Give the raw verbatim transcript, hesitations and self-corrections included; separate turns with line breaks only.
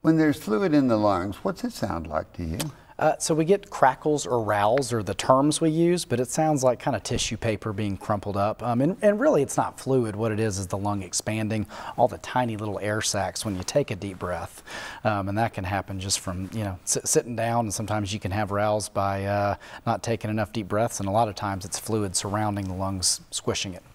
When there's fluid in the lungs, what's it sound like to you?
Uh, so we get crackles or rowels are the terms we use, but it sounds like kind of tissue paper being crumpled up. Um, and, and really it's not fluid. What it is is the lung expanding, all the tiny little air sacs when you take a deep breath. Um, and that can happen just from, you know, sit, sitting down, and sometimes you can have rowels by uh, not taking enough deep breaths, and a lot of times it's fluid surrounding the lungs, squishing it.